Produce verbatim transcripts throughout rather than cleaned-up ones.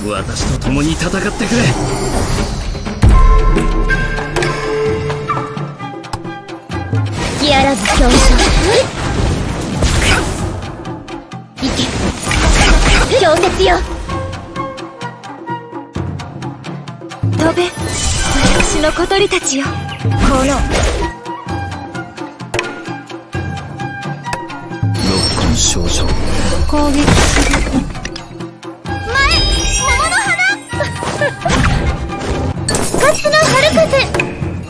私と共に戦ってくれ。 隙あらず強者。行け。強説よ。 飛べ、私の小鳥たちよ。この六根少女。 攻撃する。 前、桃の花。スカスの春風。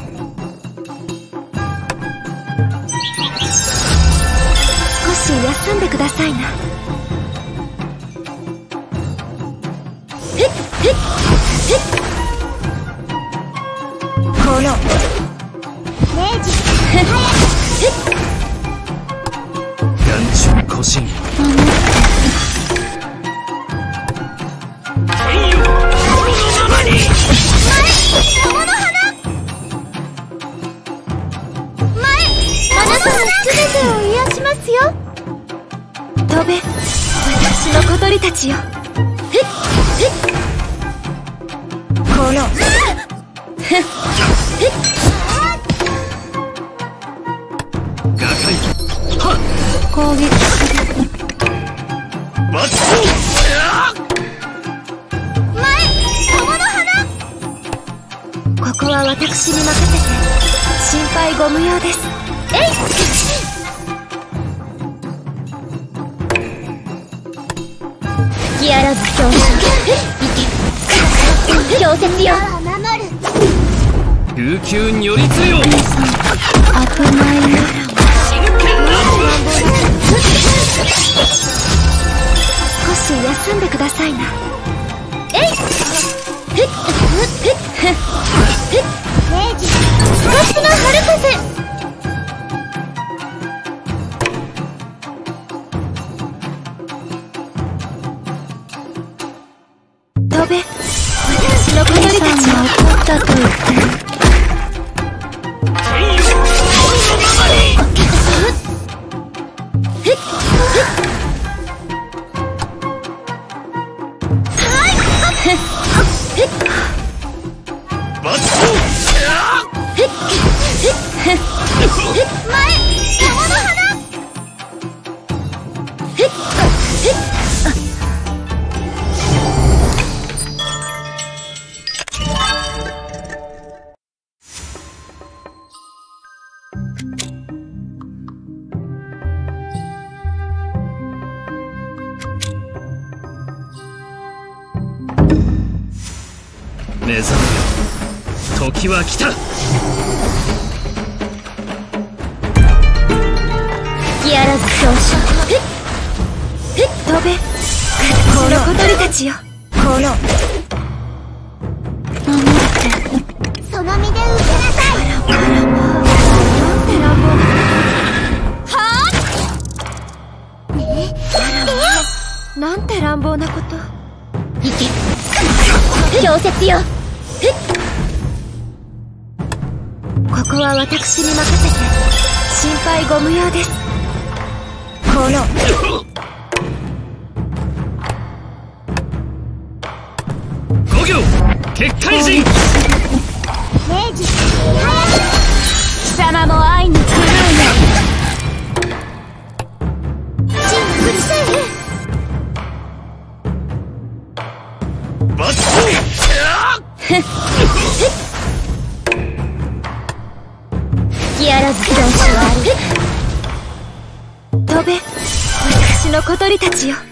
少し休んでくださいな。 ふっふっふっ。 この明治眼中古神。天よ、心のままに。 桃の花。前、あなたの全てを癒しますよ。 飛べ、私の小鳥たちよ。 ふっふっ。 このふっふっ。 瓦解。はっ。 攻撃する。 バッチ前、桃の花。 ここは私に任せて心配ご無用です。 えい。隙あらず強者。行け。強説よ。 琉球によりつよ。 悪魔よ。 真剣な少し休んでくださいな。 えい。ふっふっふっふっ。明治スカスの春風。 飛べ、私の小鳥たちを怒ったと言って。 天よ、心のままに。 ふっふっ。 バッチ前、桃の花。 目覚めよ、時は来た。 隙あらず強者。 飛べ、私の小鳥たちよ。この守って。 その身で受けなさい。 なんて乱暴な。 はぁ。ええ。 なんて乱暴なこと。 行け。強説よ。 ここは私に任せて心配ご無用です。この五行結界人。 明治貴様も愛に狂う真うるさい。 バッチ隙あらず強者はある。 飛べ、私の小鳥たちよ。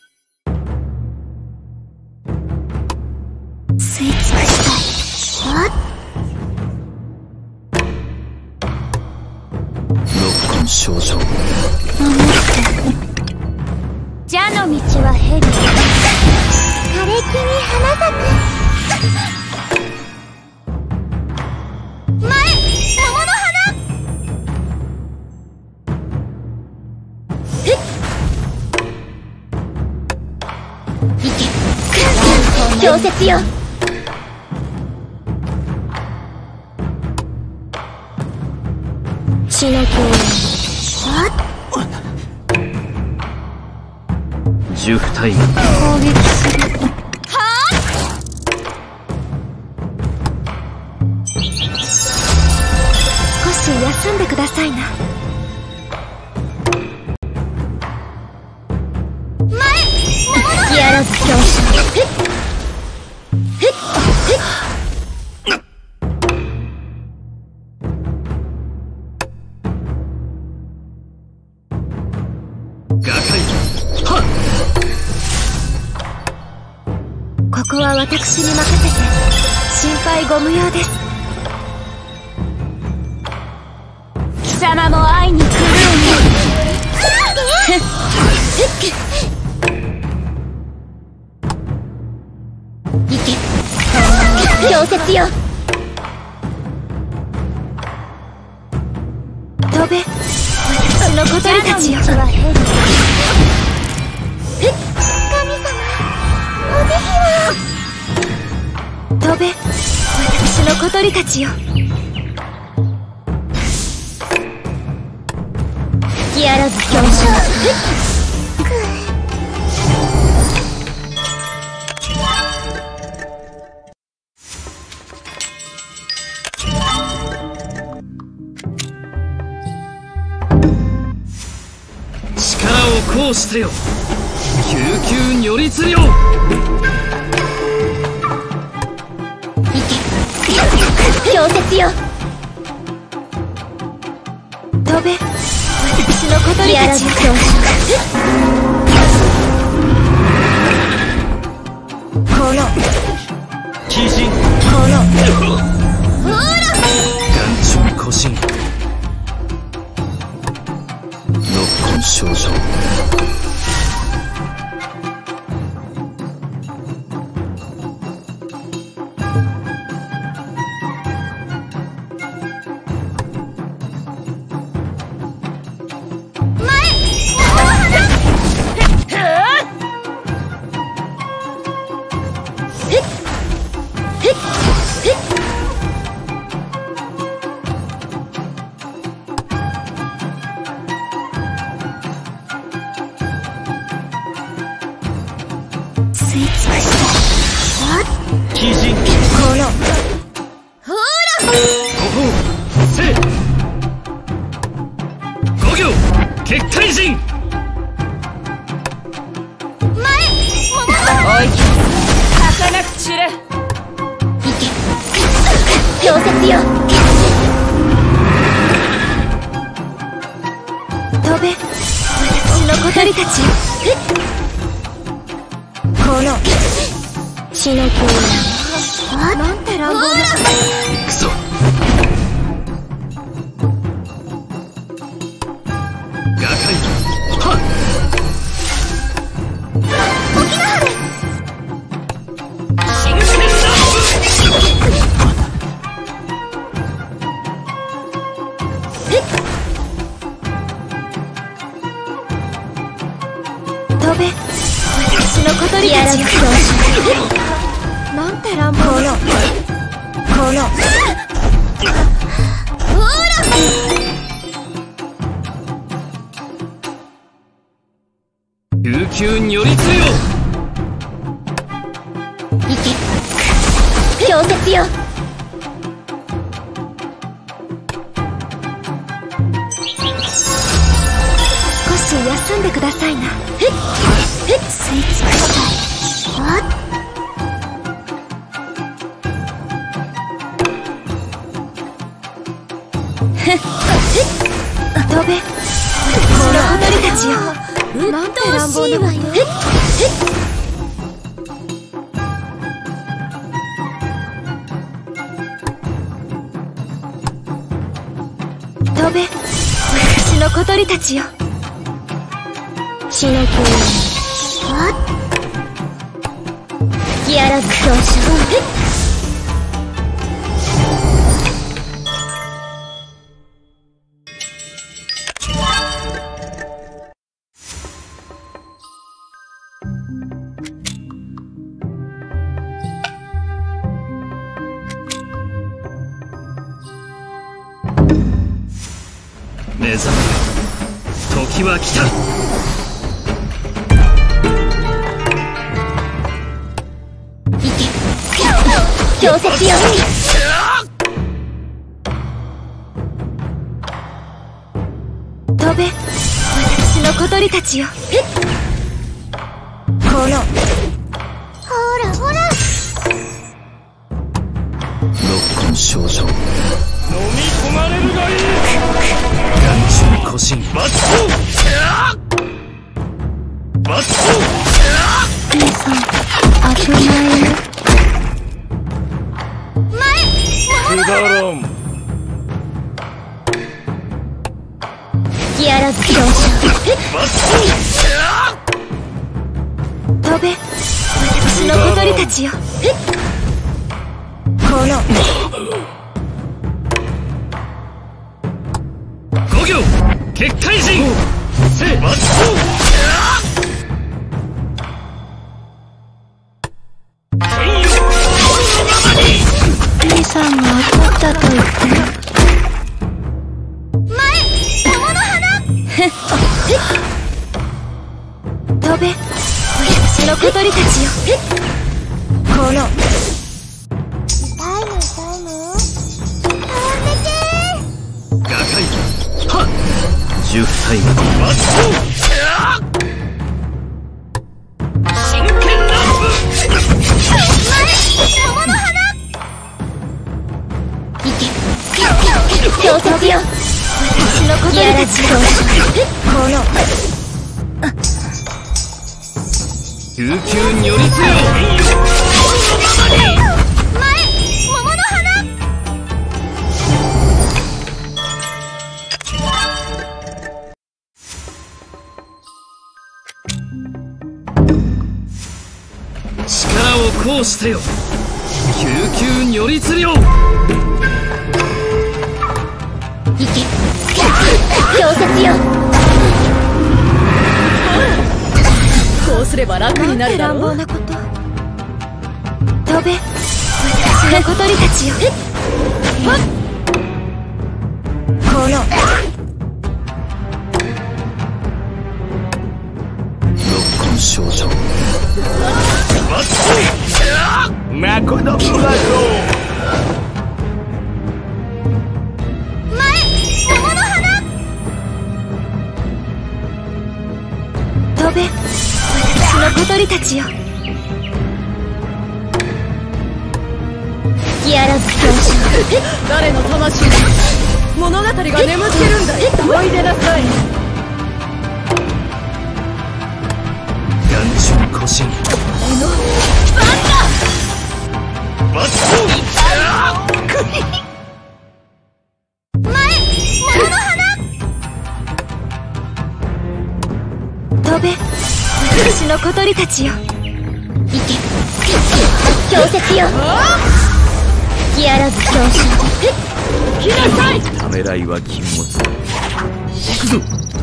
吸い尽くしたい。 六根少女。 守って。 蛇の道は蛇。枯れ木に花咲く。前、桃の花。ふっ。行け。強説よ。血の共演。 十二体。 攻撃する。 はぁ。 し休んでくださいな。 ギアラズ強襲。 ここは私に任せて心配ご無用です。 貴様も会いに来るの。行け。氷雪よ。 飛べ、私の小鳥たちよ。 神様、お慈悲を。 飛べ、私の小鳥たちよ。 ギアラズ強襲。 力を行使せよ。救急如律令。 氷雪よ。 飛べ、私の小鳥たちよ。この鬼神この眼中古神六根症状。 吸い尽くした鬼神このほら。 ここせ五行結界陣。 おい、儚く散れ。行け。氷雪よ。 飛べ、私の小鳥たちよ。この死の狂乱。なんて乱暴な。 くそ。ガカイはっ。新戦だ。 飛べ、私の小鳥たちよ。なんて乱暴な。このほら。 救急如律令。 行け。氷雪よ。 少し休んでくださいな。吸い尽くしたい。あっ飛べ、この小鳥たちよ。なんて乱暴な。飛べ、私の小鳥たちよ。死の狂乱。 ギアラズ強襲。 目覚め、時は来た。 行け。氷雪よ。 飛べ、私の小鳥たちよ。この、 ほらほら。 六根症状。 飲み込まれるがいい。 眼中古神。 バット。バット。 姉さん、危ないよ。 くだらん。 ギアラズ強者。 バット。 飛べ、私の小鳥たちよ。この、 五行結界陣。 せバット。 姉さんが怒ったと言って。 飛べ、私の小鳥たちよ。この、 タイムタイム。 画界はっ十体がバット。真剣乱舞。 強敵よ。 私の小鳥たちよ。この、 悠久に寄り添えよ。力を行使せよ。救急に寄りつりょう。 いけ。強敵よ。 こうすれば楽になるだろう。乱暴なこと。飛べ、私の小鳥たちよ。この、 六根症状。 バット。マコドブラゴ。 飛べ、私の小鳥たちよ。 ギアラズ強者。 誰の魂だ。物語が眠ってるんだ。おいでなさい。 眼中古神。 バット。 飛べ、私の小鳥たちよ。 いけ。強敵よ。ギアラズ強者。 来なさい。 ためらいは禁物。行くぞ。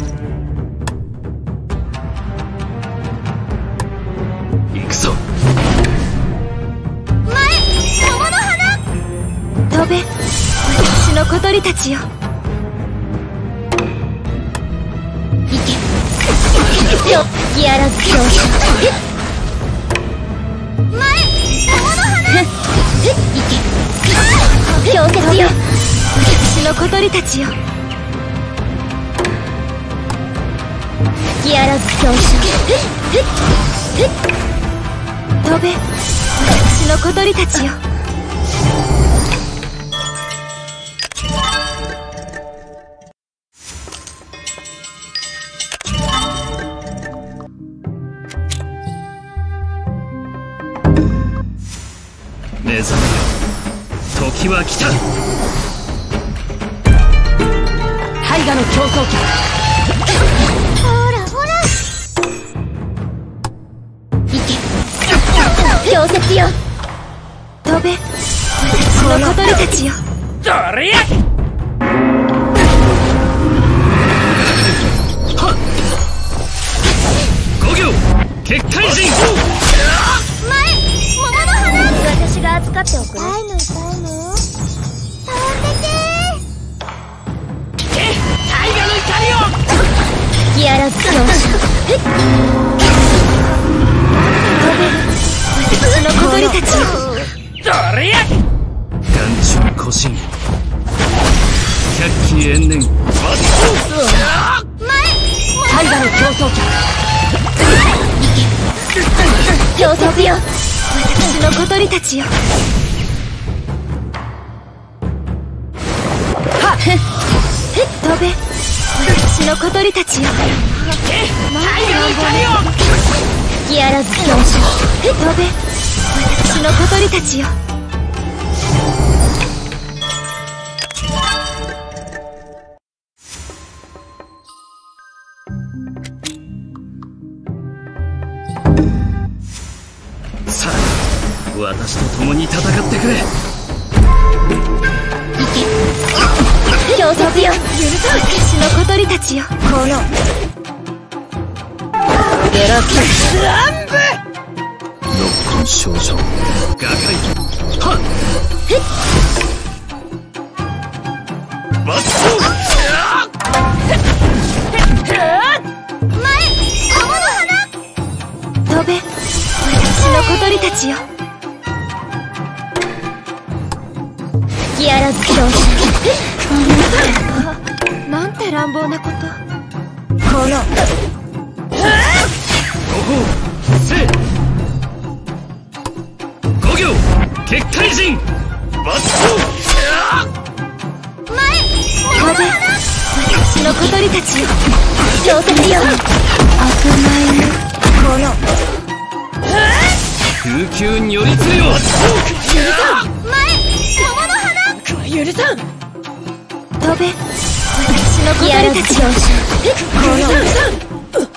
行くぞ。 飛べ、私の小鳥たちよ。 いけ。ギアラズ強者。いけ。強敵よ。 私の小鳥たちよ。 ギアラズ強者。 飛べ、私の小鳥たちよ。 目覚めよ。時は来た。 絵画の競争機。 ほらほら。いけ。強敵よ。 飛べ、私の小鳥たちよ。 誰や。 五行結界陣。 私が預かっておくね。タイムタイム。触ってけ。 タイガの怒りを。 ギアラズ強者。 私の小鳥たちよ。 誰や。 眼中古神。百鬼延年。 バット。 なる競争曲。 調節よ。 私の小鳥たちよ。はっ飛べ、私の小鳥たちよ。 隙あらず表彰。 飛べ、私の小鳥たちよ。 さあ、私と共に戦ってくれ。 調節よ。 私の小鳥たちよ。このゲラキスランブ六根少女瓦解。はっバッ飛べ、私の小鳥たちよ。 隙あらず表彰。 なんて乱暴なこと。このごほうせ五行結界陣バッ飛べ、私の小鳥たちよ。 調節よ。 危ないね。この空中に寄りつれよ。 許さん。飛べ、私の小隙あらず鳥たちよ。 表彰。 この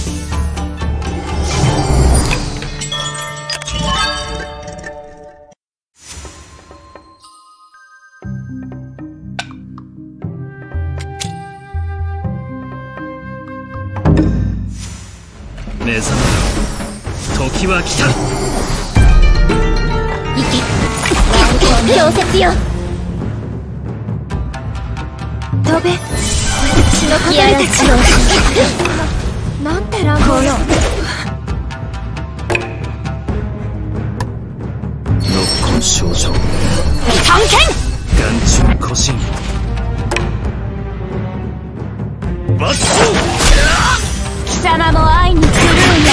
目覚めろ、時は来た。 調節よ。 飛べ、私の小隙あら鳥たちよ。 ず表彰。 なんて乱暴な。 六根少女探検。 眼中古神バッ貴様も会いに来るんだ。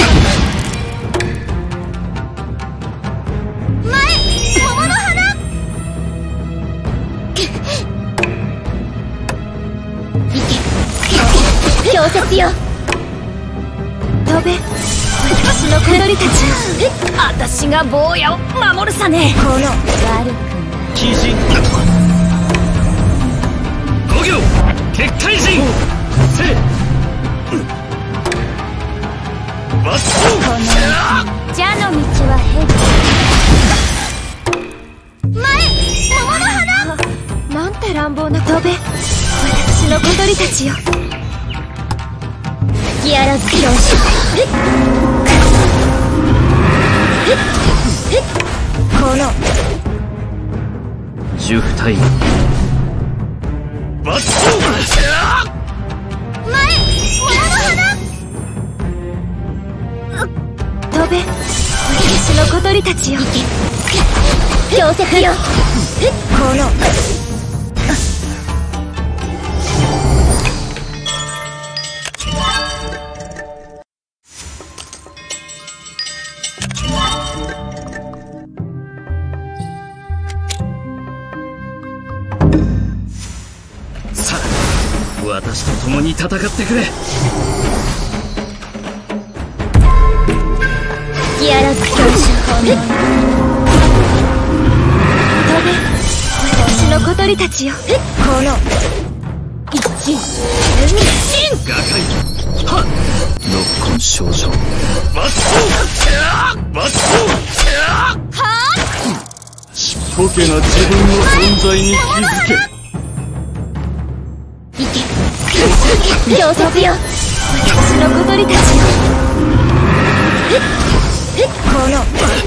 調節よ。 飛べ、私の小鳥たちよ。私が坊やを守るさね。この悪く鬼人五行結界陣せバッこの蛇の道は蛇。なんて乱暴な。飛べ、私の小鳥たちよ。 隙あらず表彰。 この十二体バッ飛べ、私の小鳥たちよ。 調節よ。 このさあ、私と共に戦ってくれ。 隙あらず表彰。 飛べ、私の小鳥たちよ。この一瓦解。はっ六根少女バッバッちっぽけな自分の存在に気づけ。 調節よ。 私の小鳥たちよ。この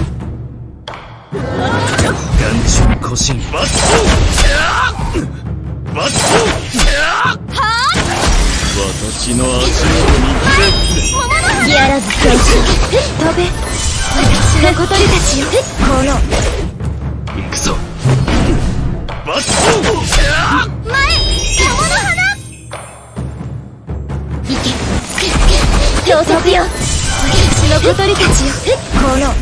眼中古神バッバッ私の足元に隙あらず表彰。 飛べ、私の小鳥たちよ。この行くぞ。バッ節よ。私の小鳥たちよ。この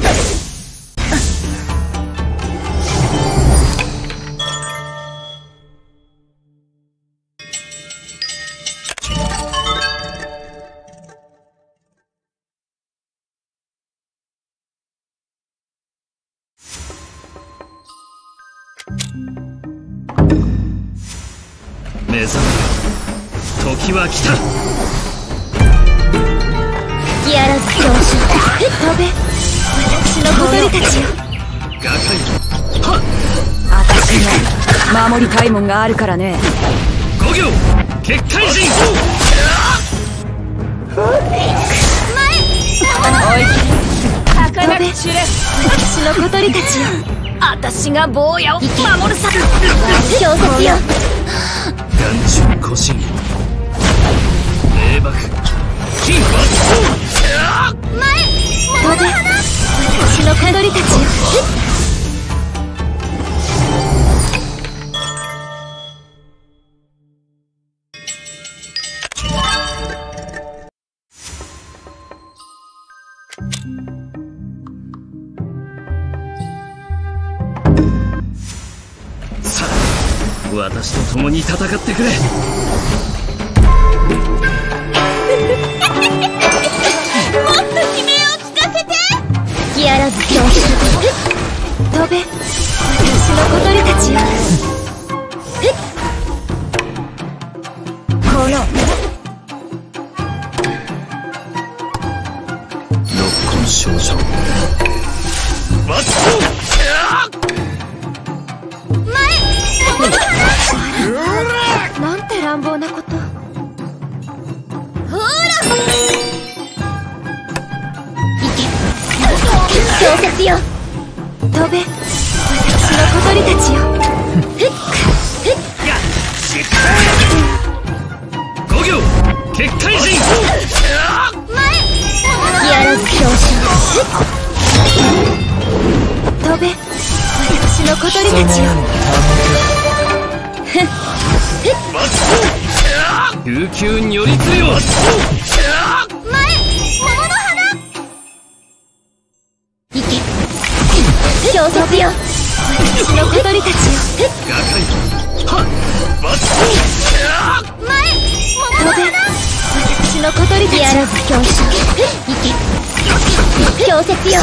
目覚めよ、時は来た。 やらず教師飛べ、私の小鳥たちよ。 瓦解。はっ、 私の守りたいもんがあるからね。 五行結界陣。 おい、たかが飛べ、 知れ。 私の小鳥たちよ。 私が坊やを守るさ。 小説よ。 眼中古神霊爆金抜飛べ、私の小鳥たちよ。 さあ、私と共に戦ってくれ。 やらず教師飛べ、私の小鳥たちよ。この六根少女バッなんて乱暴なこと。ほら、小説よ。飛べ、私の小鳥たちよ。 五行結界陣。 やらず教師飛べ、私の小鳥たちよ。 琉球によりつよ。 小説よ。私の小鳥たちよ。 瓦解。はっ、 飛べ、私の小鳥たちよ。やらず教師小説よ。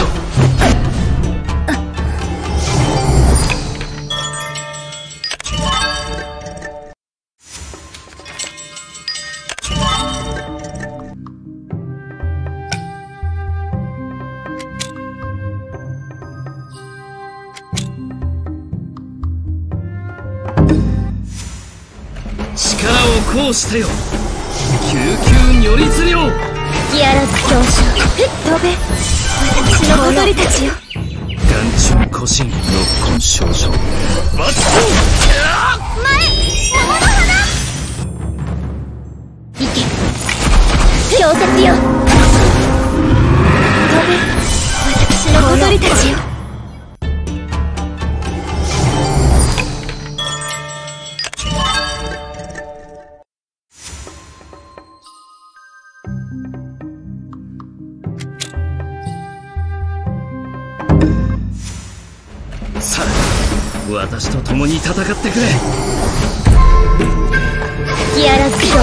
力を行使せよ、救急如律令。 やらず教師飛べ、私の小鳥たちよ。 眼中古神六根少女バッ小説よ。飛べ、私の小鳥たちよ。 さあ、私と共に戦ってくれ。 やらず教師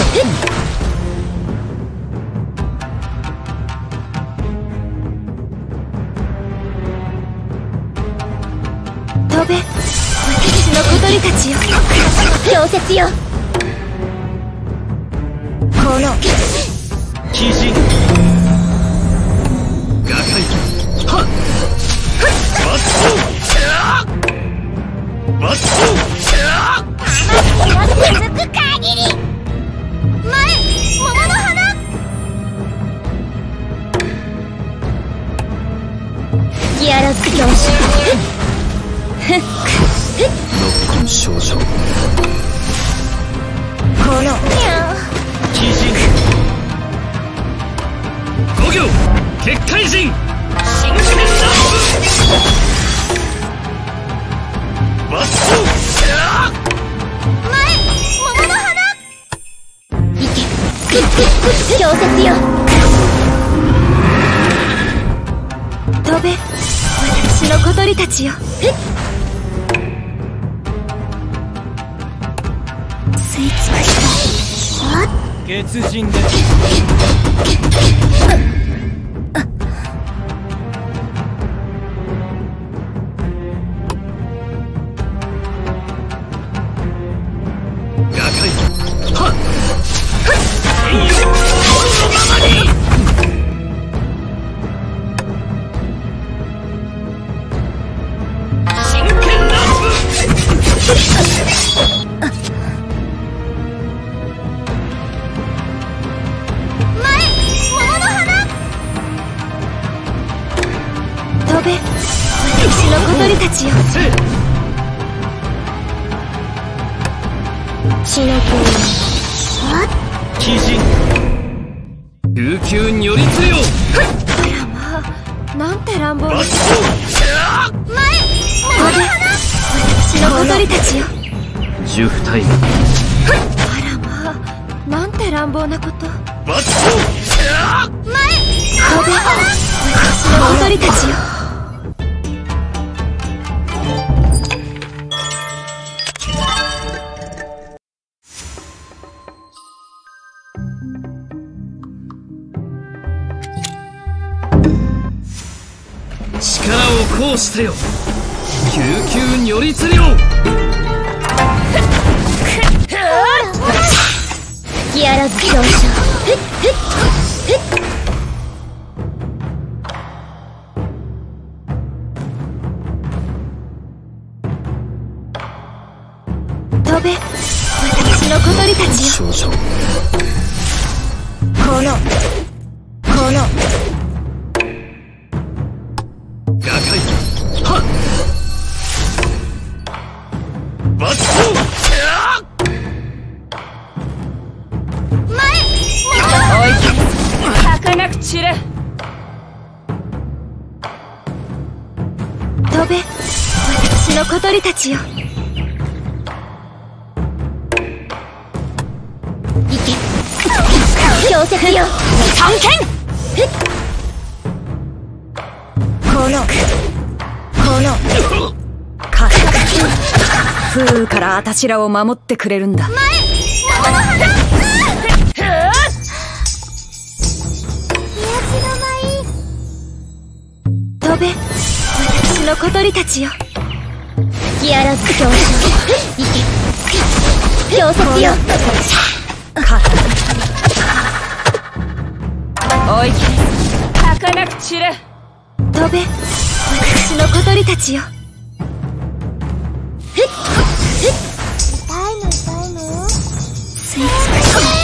飛べ、私の小鳥たちよ。小説よ。この鬼人瓦解。はっ、バッバッ続く限り。前、桃の花。やらず教師六根少女この鬼人五行結界陣。新戦だ。バッ前、桃の花。いけ、小説よ。 飛べ、私の小鳥たちよ。吸い尽くしたい。 血人です。 飛べ、私の小鳥たちよ。死の子鬼人琉球に寄りつれよ。 あらまあ、なんて乱暴な。 バッ飛べ、私の小鳥たちよ。 ジュフタイム。 あらまあ、なんて乱暴なこと。 バッ飛べ、私の小鳥たちよ。 力を行使せよ。琉球に寄りつれよ。 吹き荒らず表彰。 飛べ、私の小鳥たちよ。 少々 このこの瓦解。はっバッおい儚く散れ。飛べ、私の小鳥たちよ。 強敵よ。 探検。このこのか風からあたしらを守ってくれるんだ。飛べ、私の小鳥たちよ。 吹き荒らず表彰。強敵よ。 かおい儚く散れ。飛べ、私の小鳥たちよ。 痛いの痛いの。 吸い尽くしたい。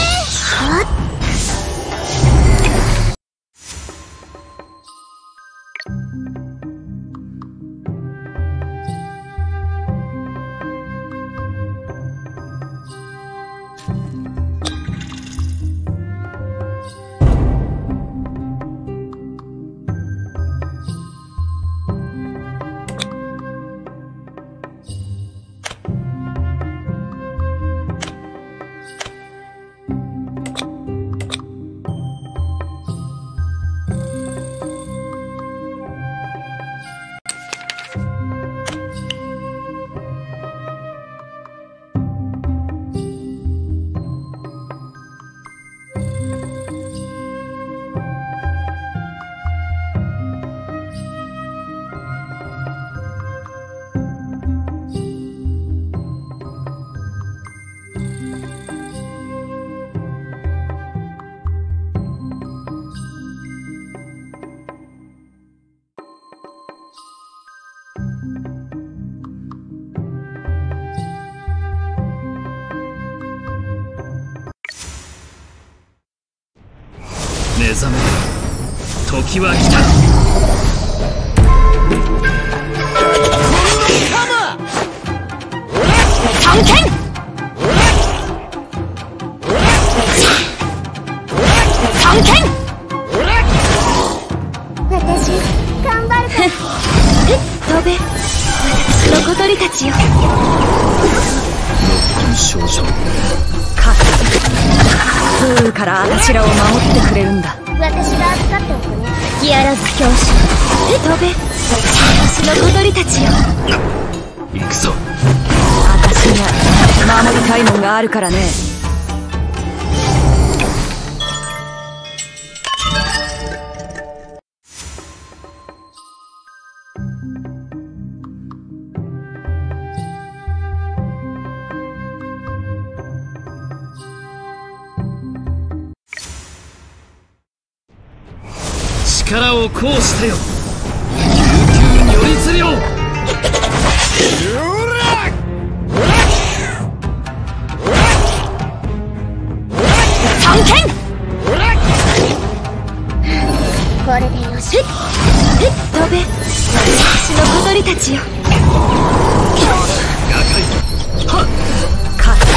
目覚め、時は来た。 探検。探検。 私頑張るから。 飛べ、私の小鳥たちよ。 ノッコン少女。 か風からあたしらを守ってくれるんだ。 私が預かっておくね。 隙あらず強襲。 飛べ私の小鳥たちよ。 行くぞ。 私には守りたいもんがあるからね。 力を行使せよ。救急如律令。 探検。 これでよし。 飛べ私の小鳥たちよ。か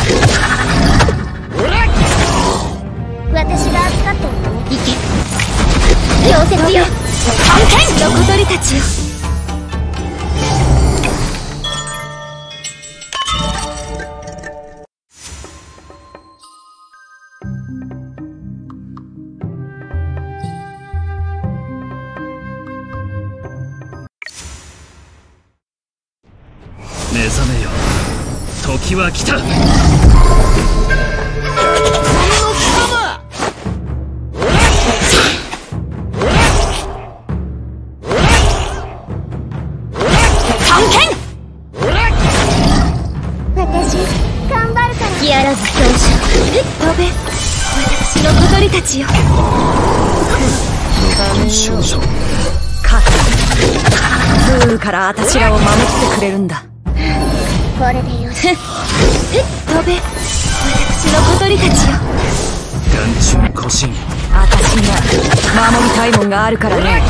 私が預かっておくね。行け。溶接よ。 探検の小鳥たちよ。 目覚めよ。時は来た。 隙あらず強襲。 飛べ私の小鳥たちよ。 少女かフーから私らを守ってくれるんだ。 これでよし。 飛べ私の小鳥たちよ。 眼中古神。 私には守りたいもんがあるからね。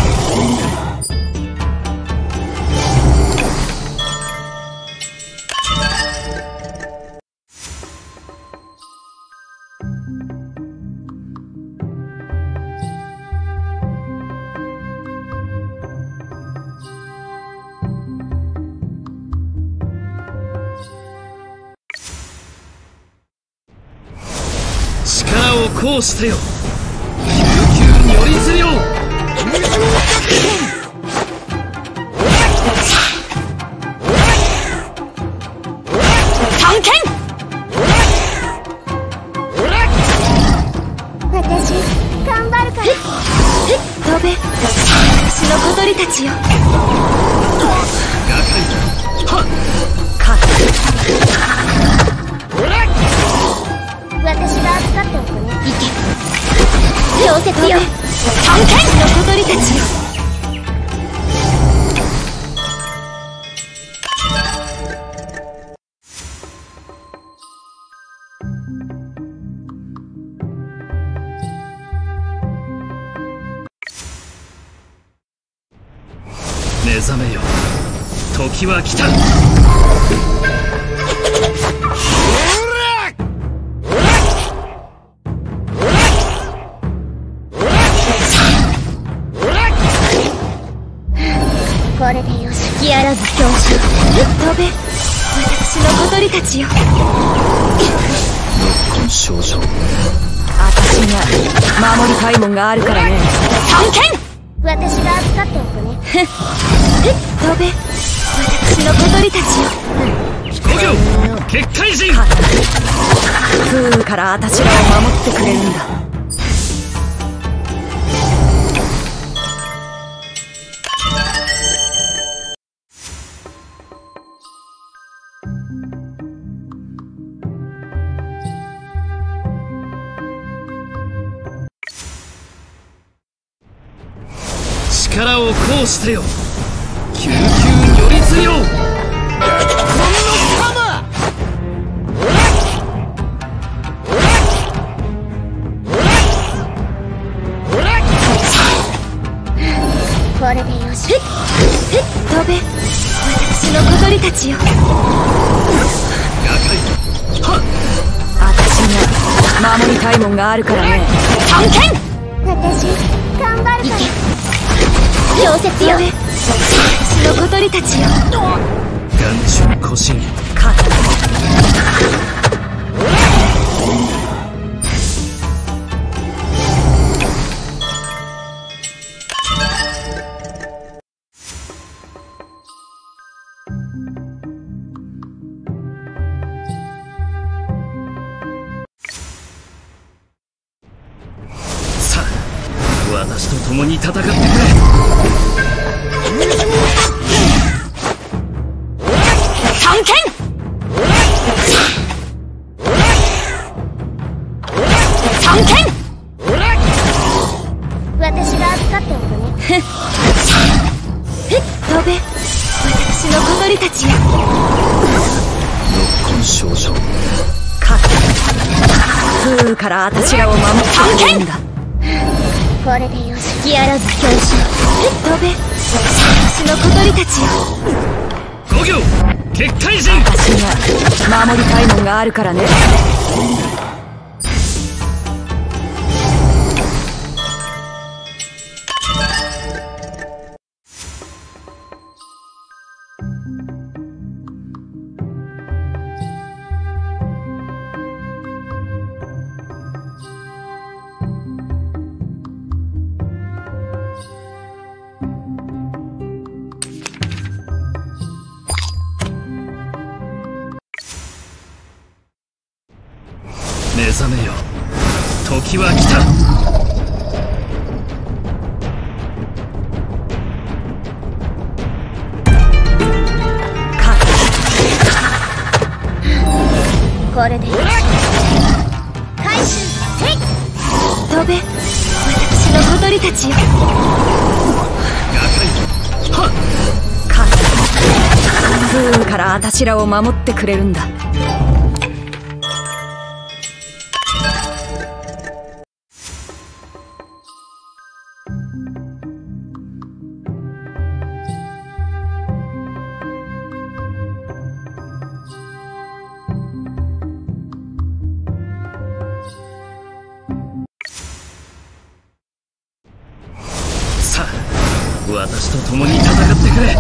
力を行使せよ。救急如律令。 探検。 私頑張るから。 飛べ私の小鳥たちよ。か私が預かっておくね。行け。溶接よ。 探検の小鳥たちよ。 目覚めよ。時は来た。 これでよし。隙あらず強襲。 飛べ私の小鳥たちよ。 ノッコン少女。 私には守りたいもんがあるからね。探検。 私が預かっておくね。 飛べ私の小鳥たちよ。 五行結界人。 フーから私らを守ってくれるんだ。 力を行使せよ。救急如律令。 これでよし。 飛べ私の小鳥たちよ。私には守りたいもんがあるからね。探検。 私頑張るから。溶接よ。 私の小鳥たちよ。 眼中古神。 か私と共に戦ってくれ。 三剣三剣私が預かっておくね。 飛べ、私の小鳥たちよ。 六根少女。 勝つ。風雨から私らを守ってくれるんだ。 これでよし。隙あらず表彰。 飛べ、私の小鳥たちよ。 五行結界陣。 私には守りたいもんがあるからね。 目覚めよ、時は来た。 これでよし。回収。へい。 飛べ、私の小鳥たちよ。 はっ。 勝つ。風雨から私らを守ってくれるんだ。 さあ、私と共に戦ってくれ。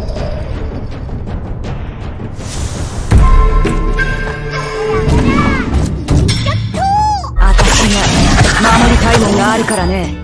私が守りたいもんがあるからね。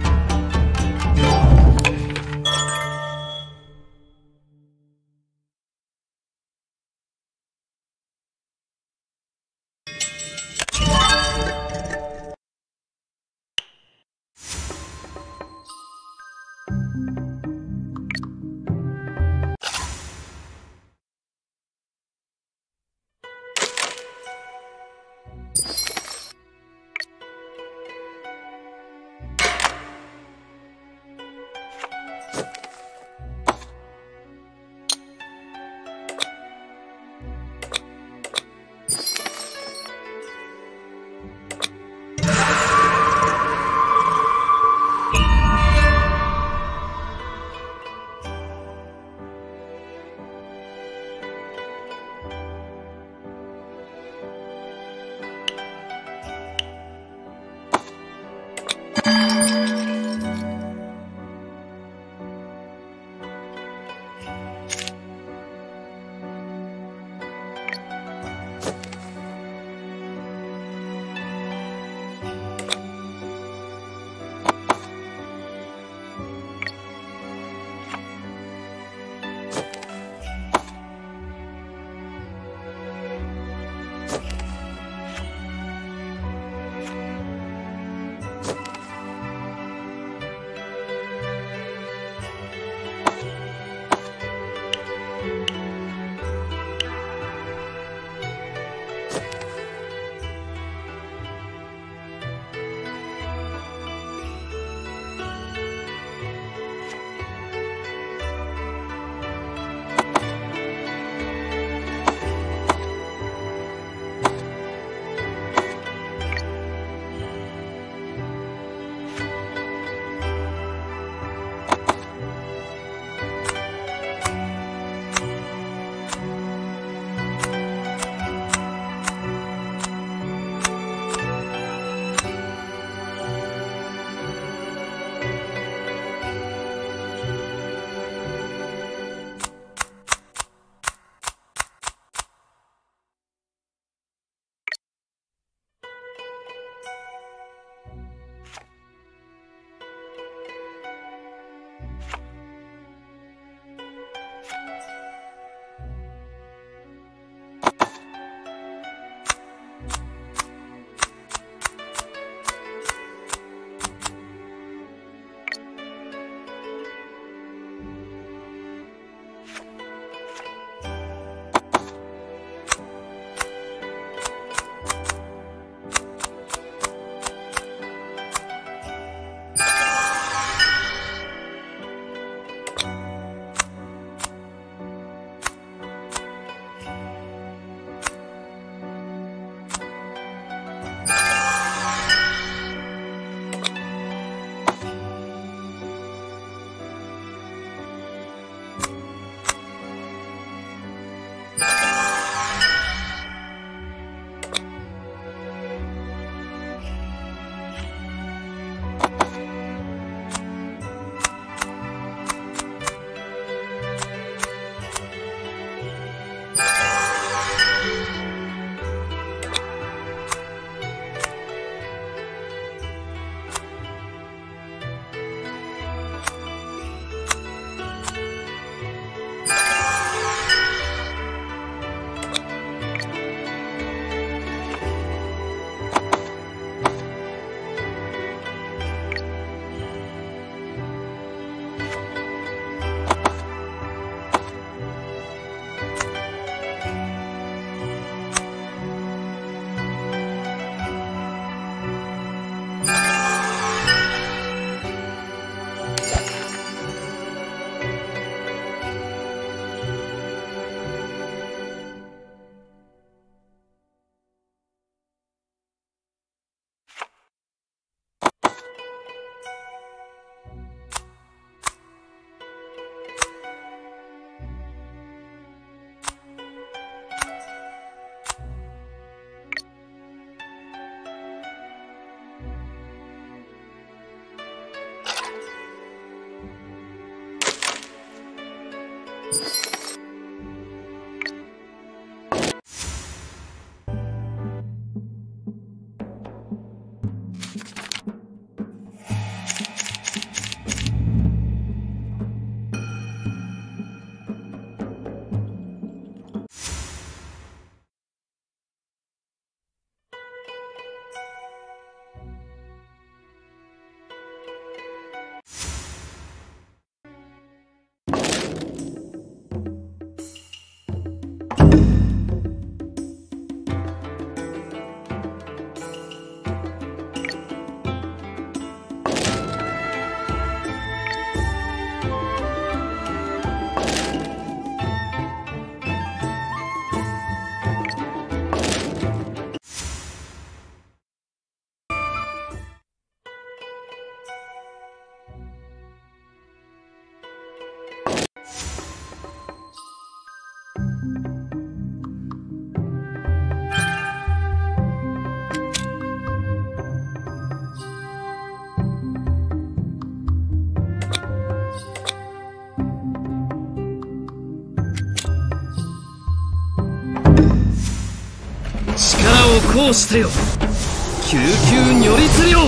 こうしてよ。救急如律令。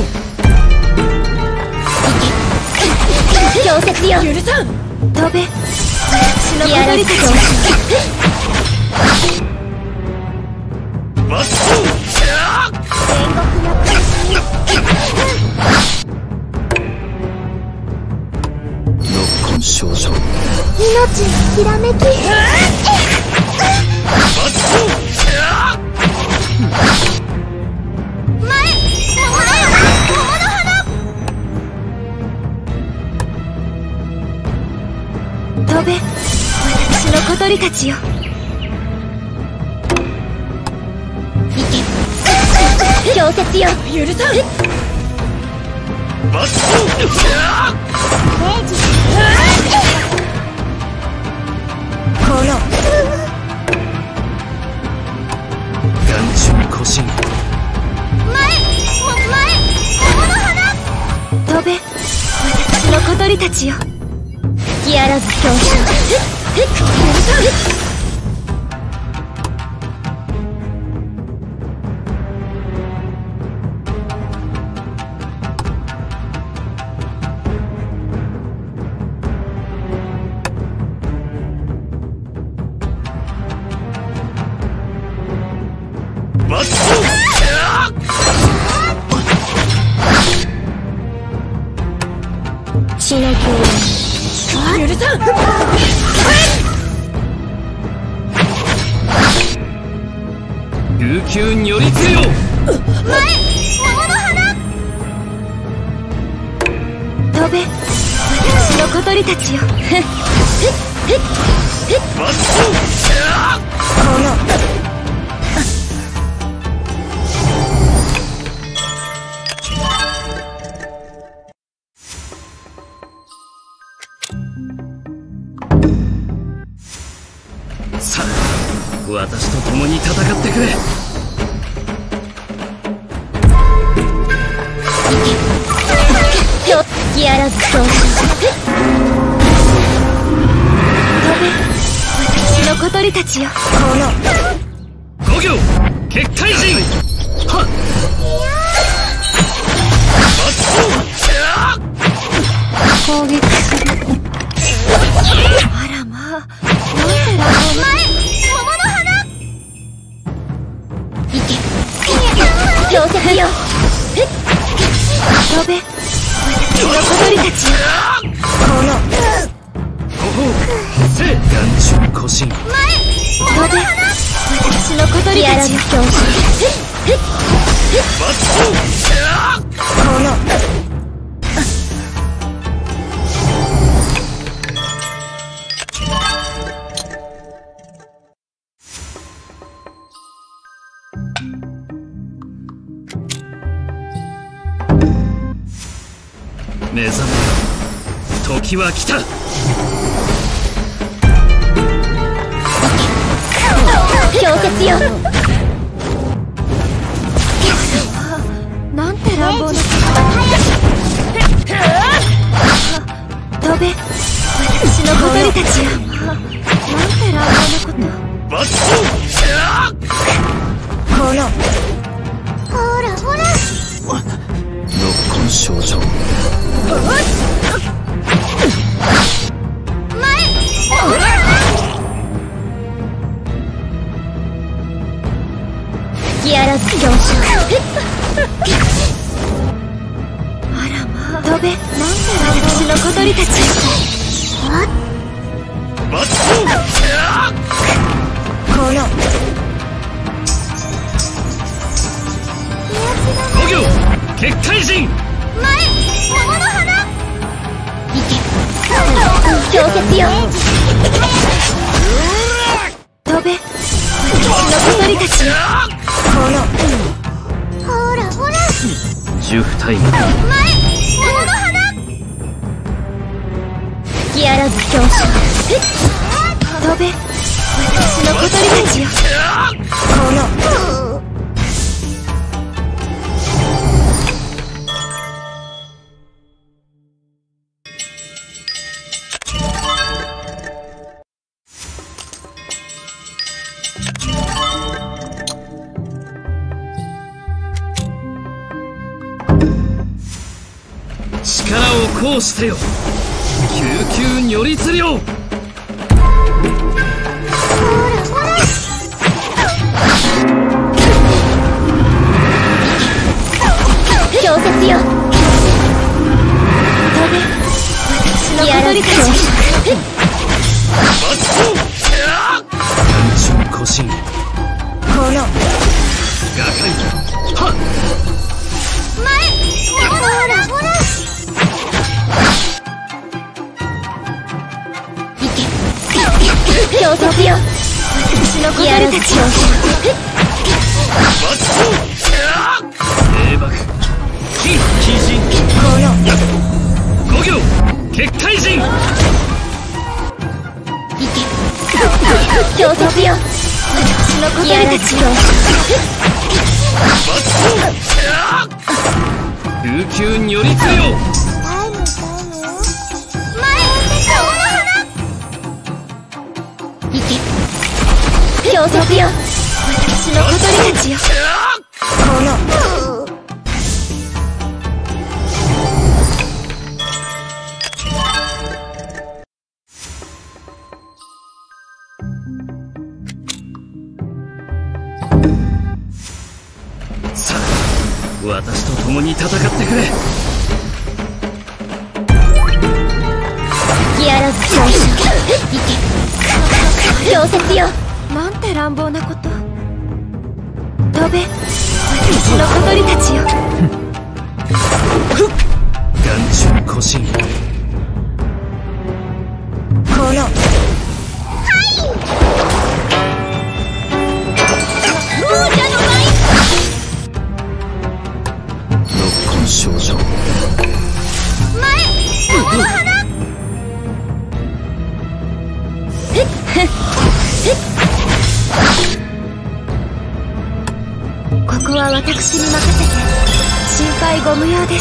強説よ。 許さん。飛べ。私のやられた小鳥たちよ。 バッ戦国の神。 ノッコン少女。 命のひらめき。 飛べ。私の小鳥たちよ。 強説よ。 許さん。 バッ明治。 この眼中古神。 飛べ。私の小鳥たちよ。 隙あらず強襲。 バッ血の強許さん。 救急如律令。 飛べ。私の小鳥たちよ。 バッこのさあ、私と共に戦ってくれ。 強隙あらず強襲。 飛べ。私の小鳥たちよ。この五行結界陣。はっ。 攻撃する。あらまあ、なんて乱暴な。 強説よ。 飛べ。私の小鳥たちよ。このほほうせ眼中古神。 飛べ。私の小鳥隙あらずたちよ。 強襲。 この目覚めよ。時は来た。 強説よ。 なんて乱暴な。飛べ。私の小鳥たちよ。なんて乱暴なバッこと。このほらほら。 ノッコン少女。 隙あらず強襲。 あらまあ。飛べ。なんて乱暴。私の小鳥たちよ。 バッこの五行結界陣。 強説よ。 飛べ。私の小鳥たちよ。このほらほら。 十二体。 隙あらず強襲。 飛べ。私の小鳥たちよ。この行してよ救急如律令。 強説よ。飛べ、私の小鳥たち。 眼中古神この画界はっ前ほらほら行け強説よ。私の小鳥たちを霊爆金鬼神この五行結界人行け強説よ。私の小鳥たちを琉球如律令。 タイムタイム前顔の花行け強説よ。私の小鳥たちよ。このさあ私と共に戦ってくれ。 ギアラズ強襲行け強説よ。 なんて乱暴なこと。飛べ、私の小鳥たちよ。 眼中古神この六根少女ここは私に任せて心配ご無用です。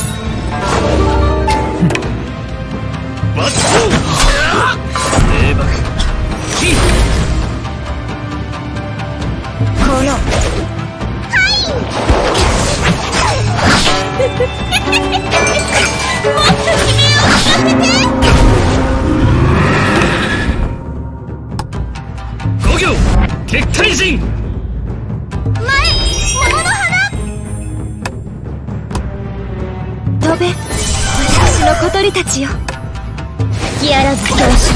霊爆金この五行結界人飛べ、私の小鳥たちよ。 ギアラズ強襲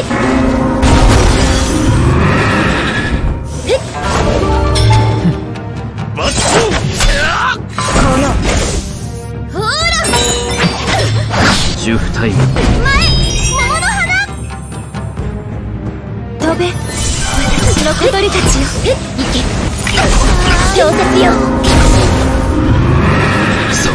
このほらジュフタイム飛べ、私の小鳥たちよ。 行け強説よ。 そう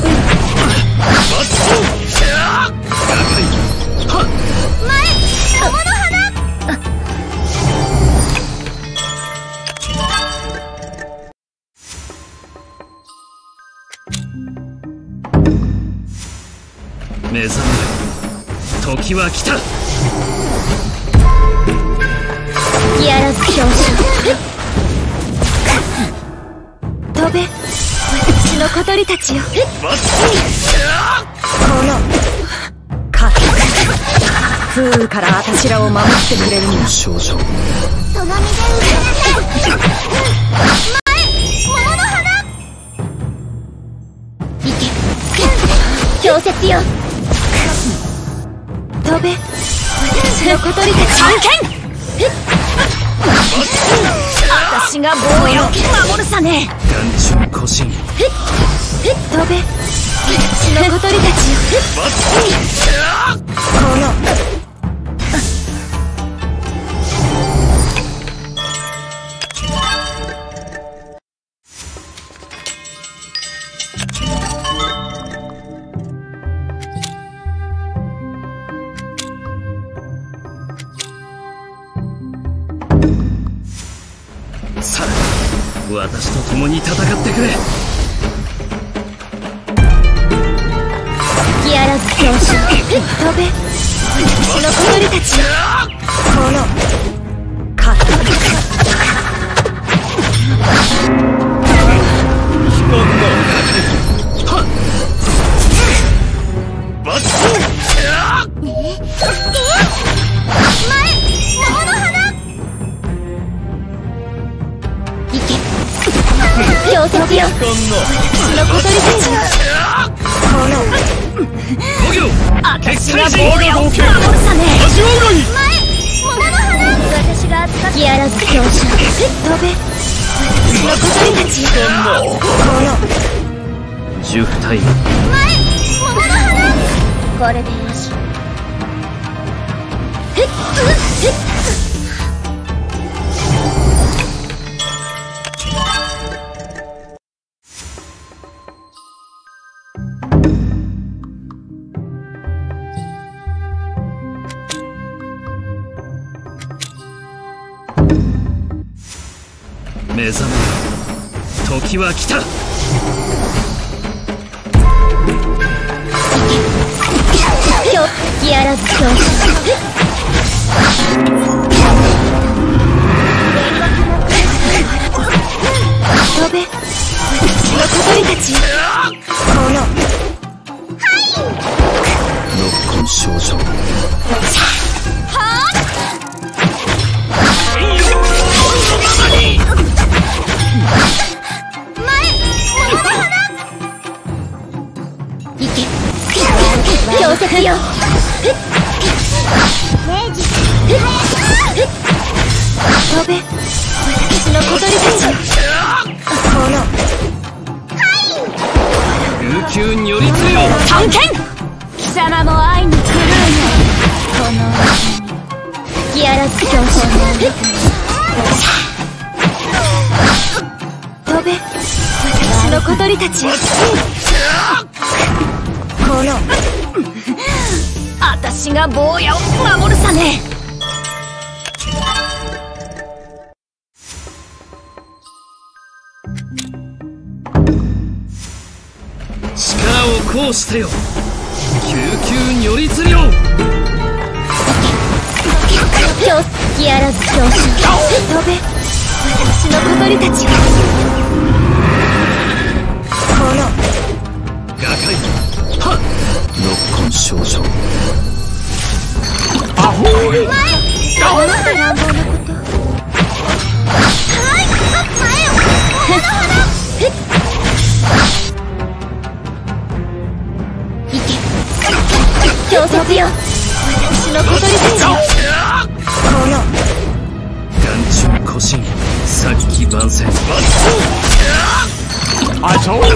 目覚め時は来た。 ギアラズ強襲飛べ、私の小鳥たちよ。 このか風雨から私らを守ってくれるんだ。 少女その身で受けなさい前桃の花行け強説よ。 飛べ、私の小鳥たちよ。私が坊やを守るさね。 眼中古神飛べ、私の小鳥たちよ。 このさあ私と共に戦ってくれ。 ギアラズ強襲飛べ、私の小鳥たちよ。 このかはっ私の小鳥たち五行私が坊やを守るさね。 足は裏に私が扱ってギアラブ強者飛べ。私の小鳥たち十体これでよし。 目覚め時は来た。 ギアラブ強者飛べ。私の小鳥たちノッコン少女強敵よ。飛べ。私の小鳥たち琉球によりつよ探検。貴様も会いに来るの。このギアラブ強者飛べ。私の小鳥たち私が坊やを守るさね。 力を行使せよ救急によりつよギアラブ強者飛べ。私の小鳥たち瓦解はっノッコン少女アホーイあなた乱暴なこといけ強殺よ。私の小鳥たち眼中古神殺気万戦あそうおい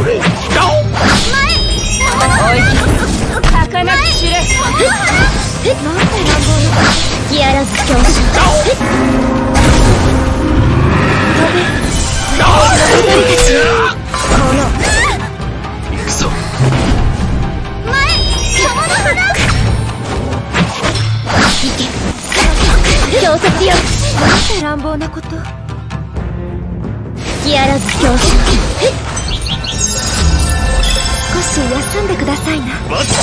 はかなく散れ。なんで乱暴なことギアラブ強者飛べ。小鳥たち行くぞ強殺よ。なんて乱暴なこと。ギアラブ強者少し休んでくださいな。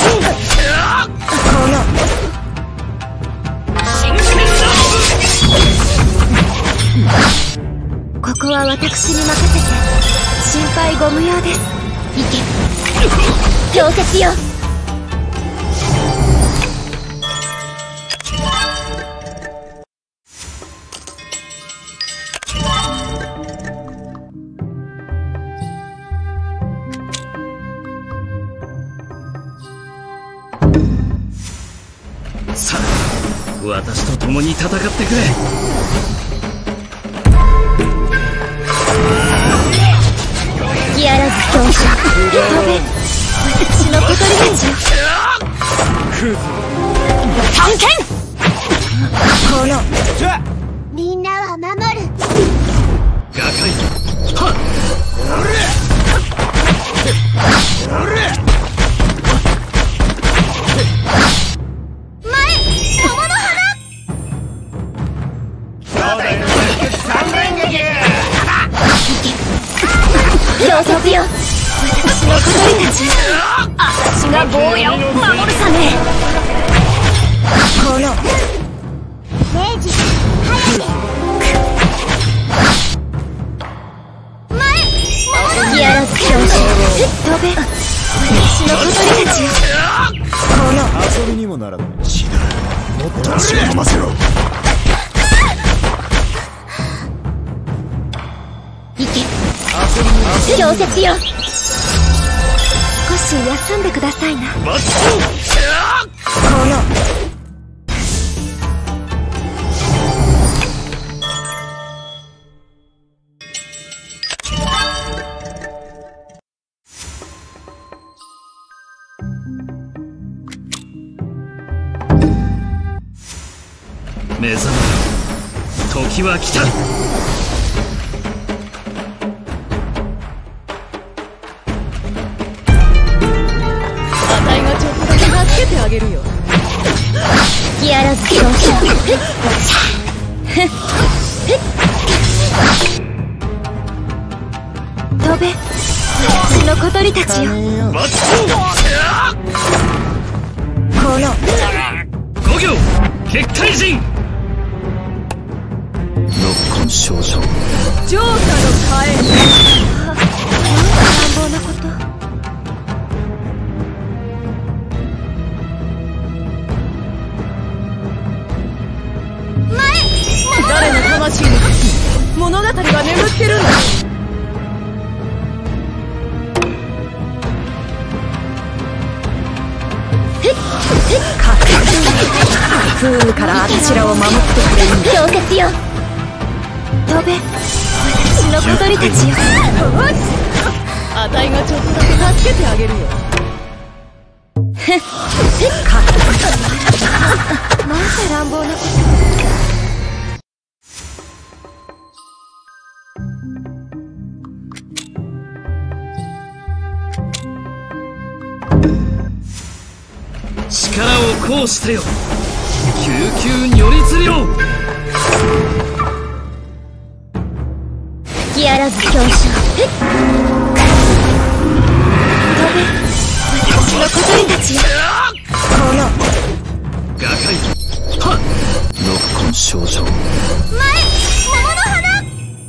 ここは私に任せて心配ご無用です。いけ強殺よ。 さあ私と共に戦ってくれ。 ギアラブ強者飛べ。私の小鳥たちよ探検。 みんなは守る。 瓦解はっ強殺よ。私の小鳥たち私が坊やを守るさね。 明治ギアラブ強者飛べ。私の小鳥たち遊びにもならない。死だもっと足を飲ませろ。 いけ強殺よ。 少し休んでくださいな。 マットこの目覚めろ、時は来た。 あたいがちょっとだけ助けてあげるよ。 やらず恐怖。 飛べ、私の小鳥たちよ。 マッこの五行結界陣。ノッコン少女、 浄化の火炎。なんて乱暴なこと。誰の魂に物語が眠ってるんだ。不運からあちらを守ってくれるんだ。 氷雪よ。 飛べ、私の小鳥たちよ。あたいがちょっとだけ助けてあげるよ。なんて乱暴なこと。 力を行使せよ、救急如律令。 やらず恐怖。 飛べ、私の小鳥たちよ。この瓦解。はっ、ノッコン少女。 前、桃の花。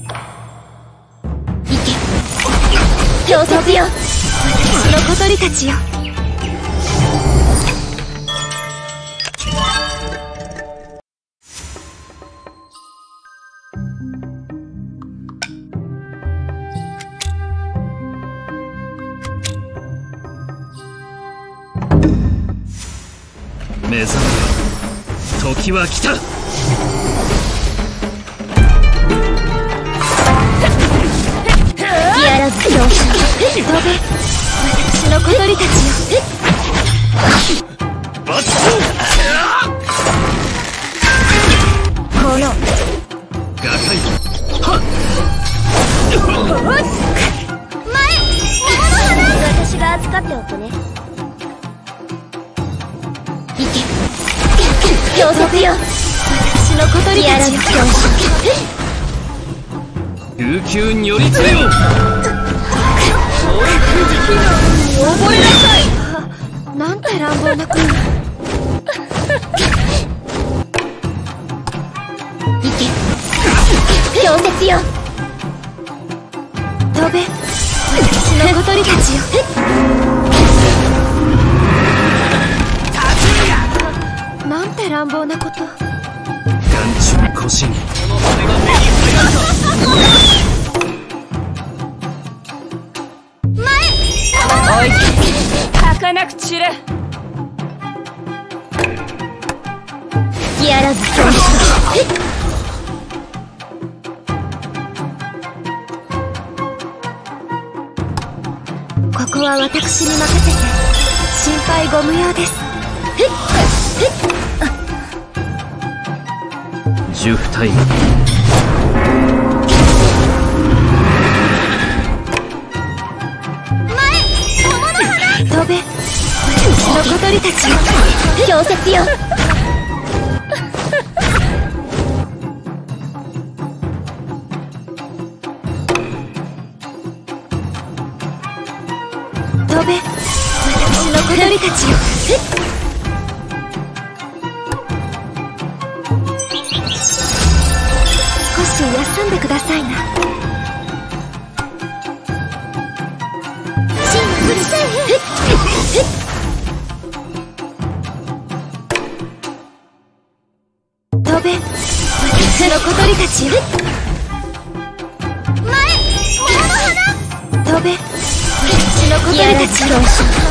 行け。氷雪よ。 私の小鳥たちよ。 目覚めろ、時は来た。 やらず恐怖。 飛べ、私の小鳥たちよ。 マッこの瓦解。はっ、 私が預かっておくね。行け。氷雪よ。 私の小鳥やらずたちよ。 恐怖。 救急如律令。 覚えなさい。なんて乱暴なこと。 行け。氷雪よ。 飛べ、私の小鳥たちよ。なんて乱暴なこと。 眼中古神。 おい、儚く散れ。 やらず恐怖。 ここは私に任せて心配ご無用です。 十二人。 飛べ、私の小鳥たちよ。 氷雪よ。 飛べ、私の小鳥たちよ。少し休んでくださいな。飛べ、私の小鳥たちよ。飛べ、 私の小鳥たちよ。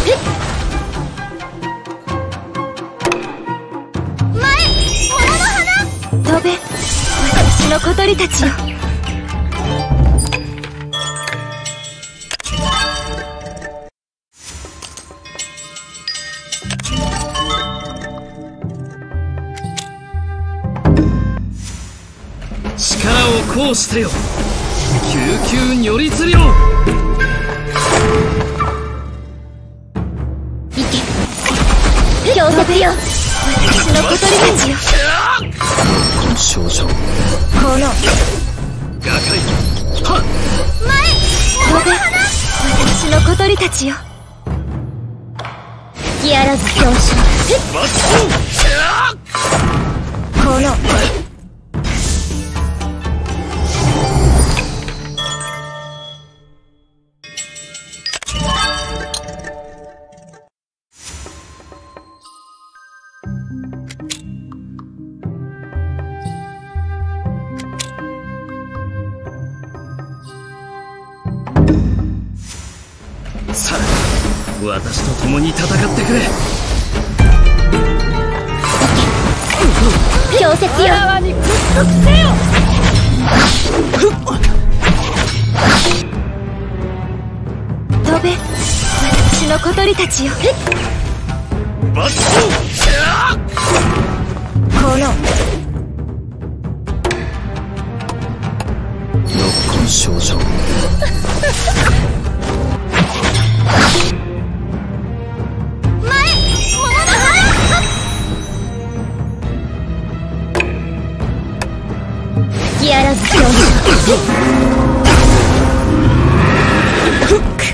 前、桃の花。飛べ、私の小鳥たちよ。 力を行使せよ。救急如律令。 行け、強説よ。私の小鳥たちよ。 この少女この瓦解。はっ、 飛べ、私の小鳥たちよ。隙あらず表彰。 マッこのさあ、私と共に戦ってくれ。 強説よ。飛べ、私の小鳥たちよ。 マッこのノッコン少女隙あらず表彰。フック。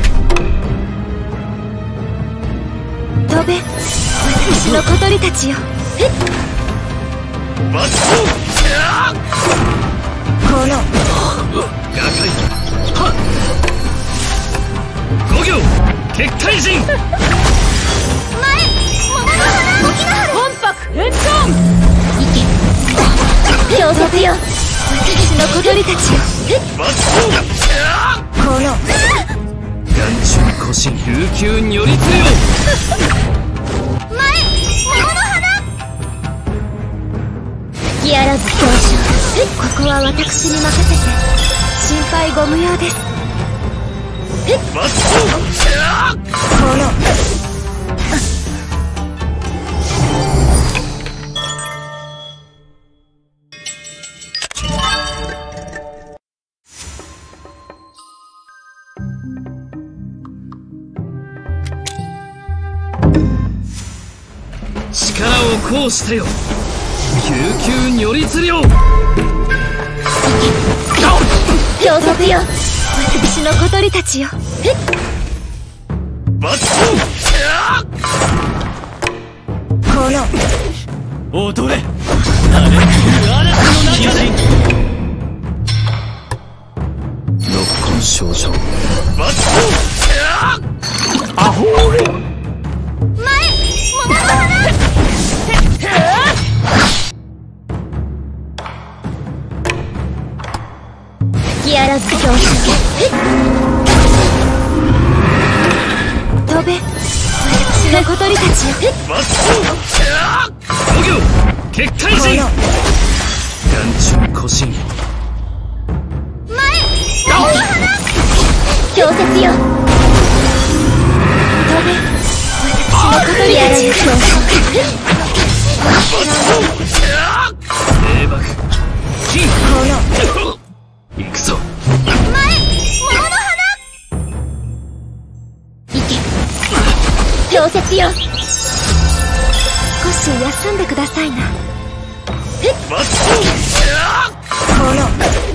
飛べ、私の小鳥たちよ。 マッこの瓦解。はっ、五行結界陣。 本白返還。 行け、強説よ。私の小鳥たちよ。 マッこの眼中古神琉球如律令。 隙あらず表彰。ここは私に任せて心配ご無用です。 マッこの力を行使せよ。救急如律令。 強説よ。私の小鳥たちよ。 マッこの踊れ。荒れ狂う嵐の中で。ノッコン少女マッアホー。 隙あらず表彰。飛べ、私の小鳥たちよ。 マッ五行結界陣。眼中古神強説よ。飛べ、私の小鳥たちよ。 霊幕金。 この行くぞ。 行け、強説よ。少し休んでくださいな。 マッこの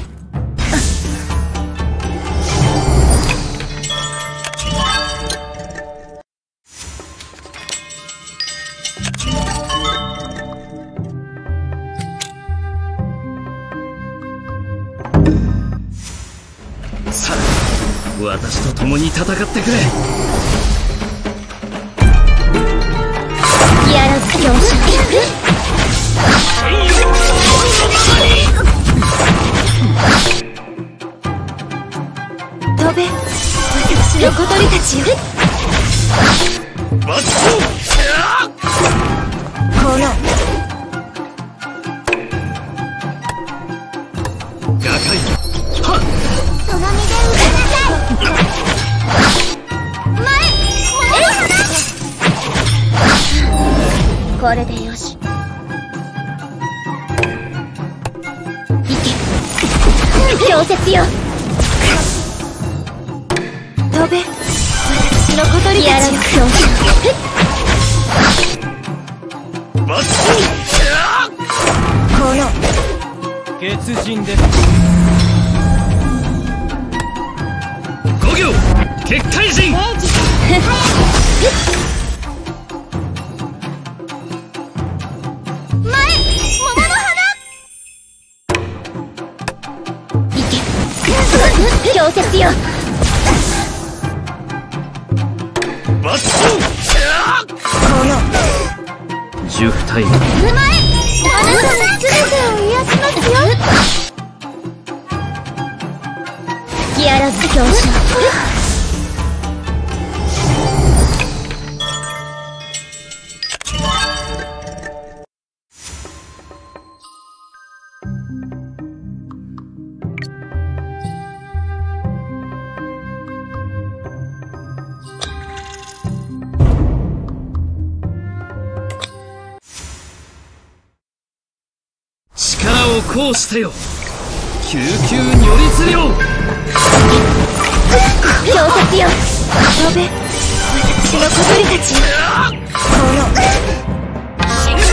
さあ、私と共に戦ってくれ。 隙あらず表彰。飛べ、私の小鳥たちバッこの瓦解。はっその身で受けなさい。前これでよし。行け氷雪よ。 飛べ私の小鳥たちよ。 バッこの血人です。 五行結界人。 明治前桃の花。 行け氷雪よ。 バッこの十体。 前あなたの全てを癒しますよ。 ギアラブ教師力を行使せよ。救急如律令。 氷雪よ。飛べ私の小鳥たちよ。この真剣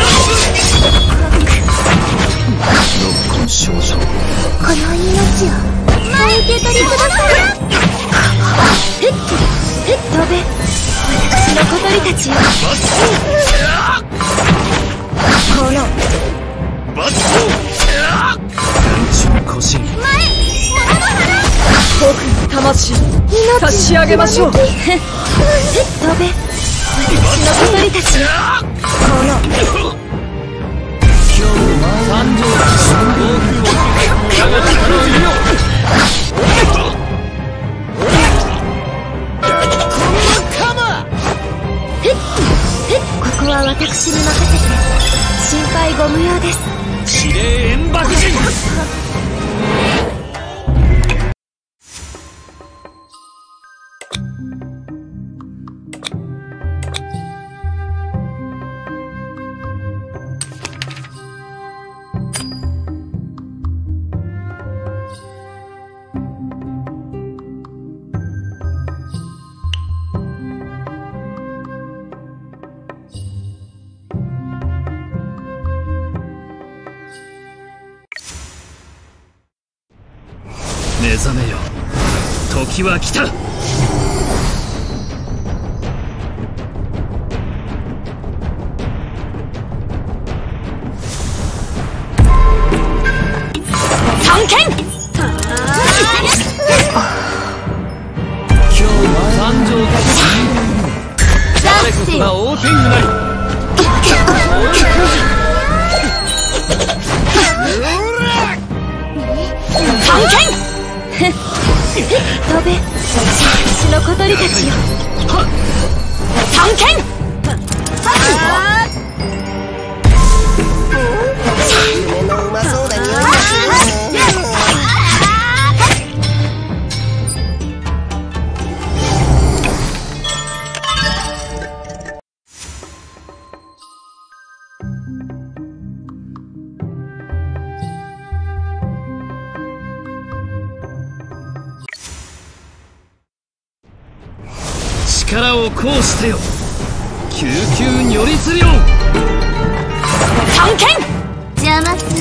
なノッコン少女。 この命をお受け取りください。 飛べ私の小鳥たちよ。このバッ眼中古人。 僕の魂差し上げましょう。飛べ私の小鳥たちよ。この参上防空をやがて可能よ。 ここは私に任せて心配ご無用です。 指令円爆人。目覚めよ。時は来た。 探検今日は参上だ。誰こそが王天狗なり。 探検飛べ私の小鳥たちよ。探検夢のうまそうな匂いがする。 力を行使せよ。救急如律令。 探検邪魔する。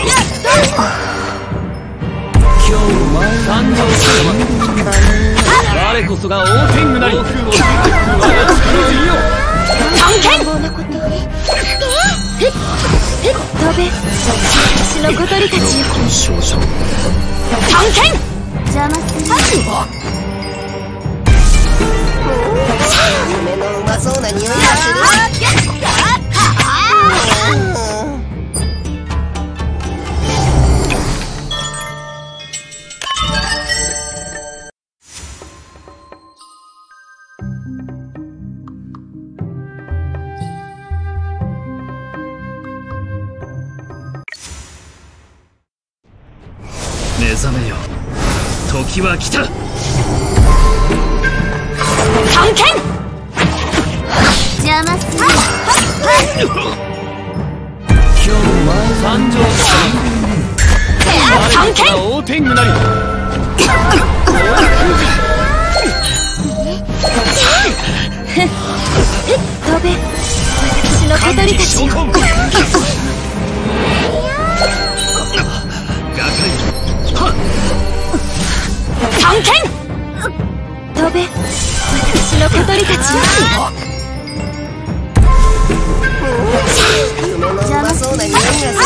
今日は参上する。誰こそが王天狗なり。防空を我が力でいよ。 探検こんなことを飛べ私の小鳥たちよ。 ノッコン少女。 探検邪魔する。 夢のうまそうな匂いがする。 覚めよ、時は来た。 探検邪魔する。 参上探検大天狗なり飛べ、私の小鳥たちよ。 探検飛べ、私の小鳥たちよ。 夢のうまそうな匂いがする。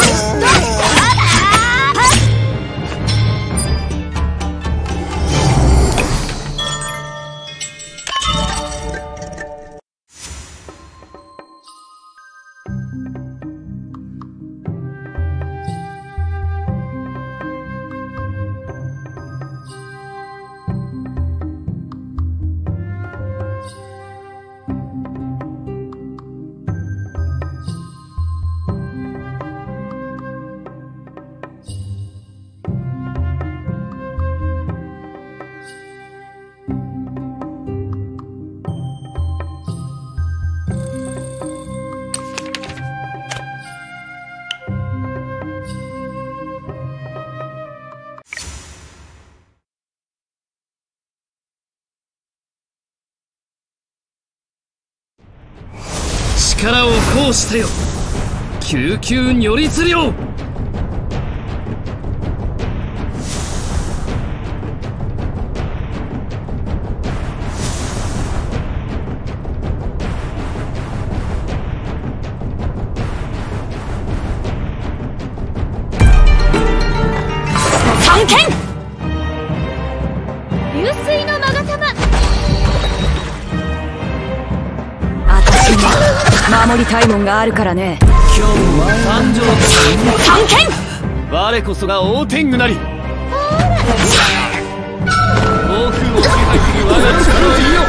力を行使せよ、救急如律令。 探検流水の勾玉。 私に守りたいもんがあるからね。 参上探検我こそが大天狗なり。暴風を支配する我が力を見よ。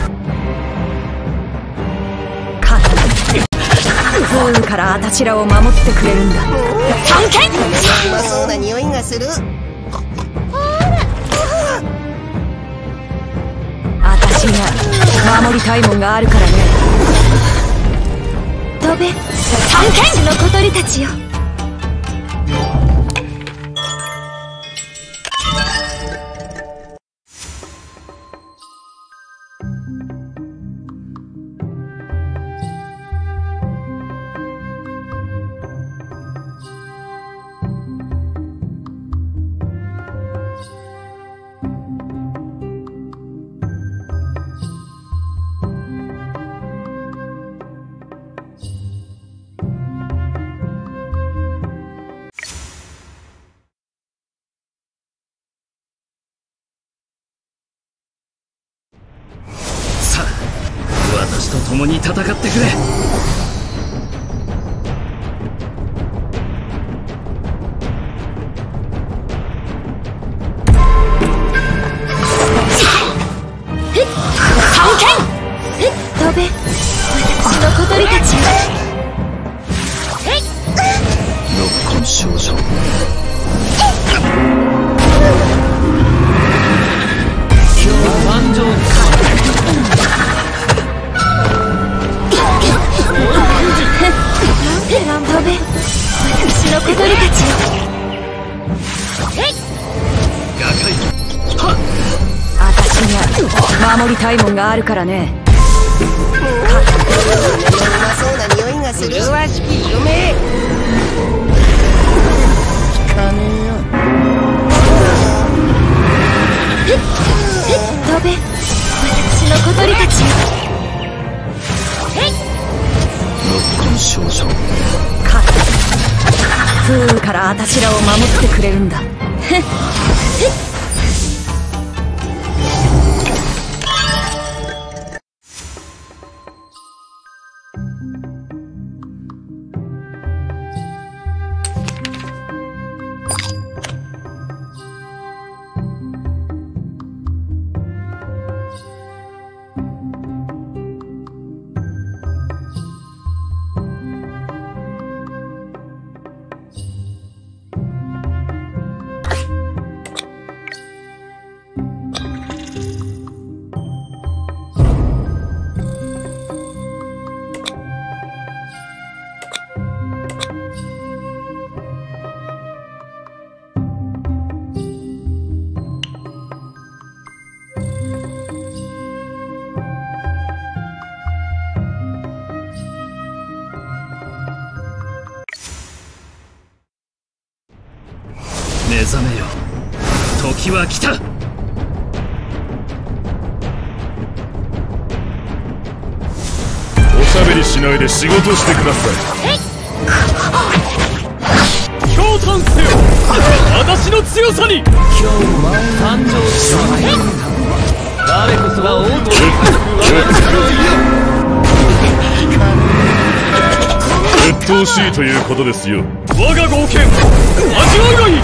不運からあたしらを守ってくれるんだ。探検うまそうな匂いがする。 あたしが守りたいもんがあるからね。 飛べ、 探検私の小鳥たちよ。 さあ、私と共に戦ってくれ。 探検飛べ、私の小鳥たちよ。 六根少女、 参上飛べ、私の小鳥たちよ。 瓦解。はっ、 あたしが守りたいもんがあるからね。 夢のうまそうな匂いがする。麗しき夢。聞かねえよ。 飛べ、私の小鳥たちよ。 六根少女、 不運からあたしらを守ってくれるんだ。 目覚めよ、時は来た。 おしゃべりしないで仕事してください。 驚嘆せよ、私の強さに。参上した。我こそが王道。 うっとうしいということですよ。 我が豪剣、味わうがいい。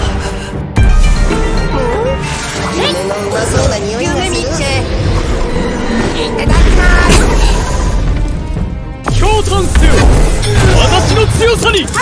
夢のうまそうな匂いがする。夢見ていただきます。 驚嘆せよ、私の強さに。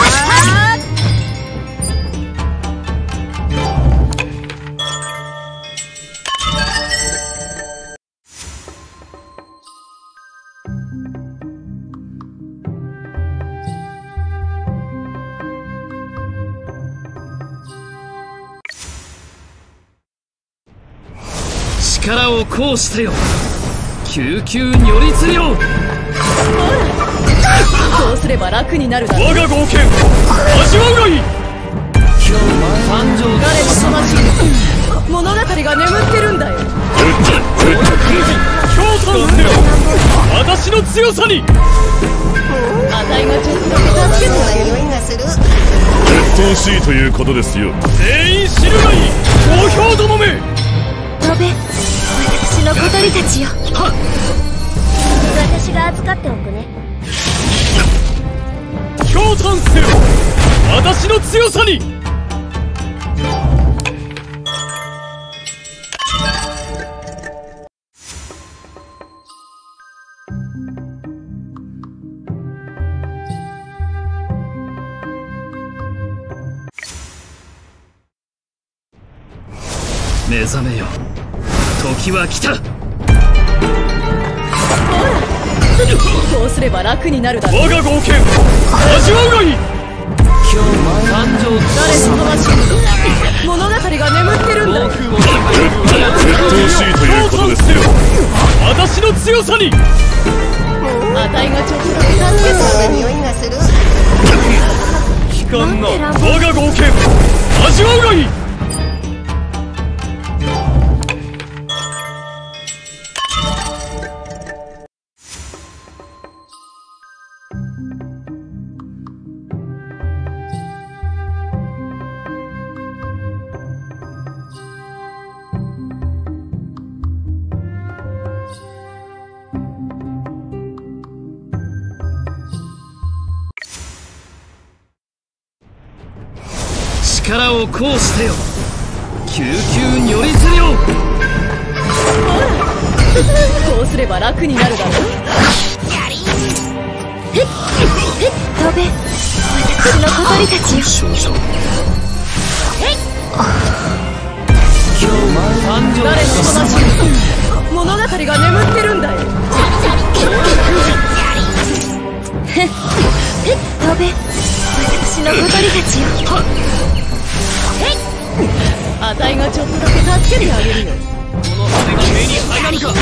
力を行使せよ、救急如律令。 どうすれば楽になるだろう。 我が豪剣、味わうがいい。参上。 誰の魂に物語が眠ってるんだよ。 驚嘆せよ、私の強さに。 あたいがちょっとだけ助けてあげる。 匂いがする。 うっとうしいということですよ。 全員知るがいい、投票どもめ。 飛べ、私の小鳥たちよ。私が預かっておくね。 驚嘆せよ、私の強さに。 目覚めよ、時は来た。 どうすれば楽になるだろう。 我が豪剣、味わうがいい。参上。 誰の魂に物語が眠ってるんだよ。 うっとうしいということですよ。 私の強さに。 あたいがちょっとだけ助けてあげる。 匂いがする。 悲観な我が豪剣、味わうがいい。 力を行使せよ、救急如律令。 こうすれば楽になるだろう。 飛べ、私の小鳥たちよ。 少女。 参上。 誰の魂に物語が眠ってるんだよ。 飛べ、私の小鳥たちよ。 あたいがちょっとだけ助けてあげるよ。 この羽が目に入らぬか。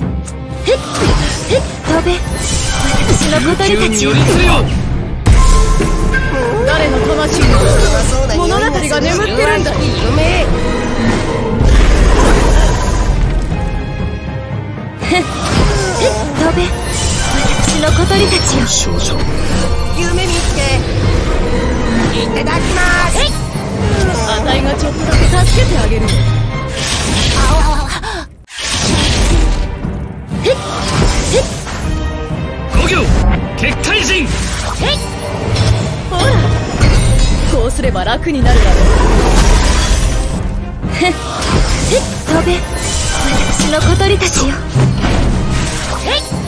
飛べ、私の小鳥たちよ。 誰の魂に物語が眠ってるんだよ。 夢。 飛べ、私の小鳥たちよ。 少女。 夢見ていただきます。 あたいがちょっとだけ助けてあげるよ。 五行結界陣。 ほら、こうすれば楽になるだろう。 飛べ、私の小鳥たちよ。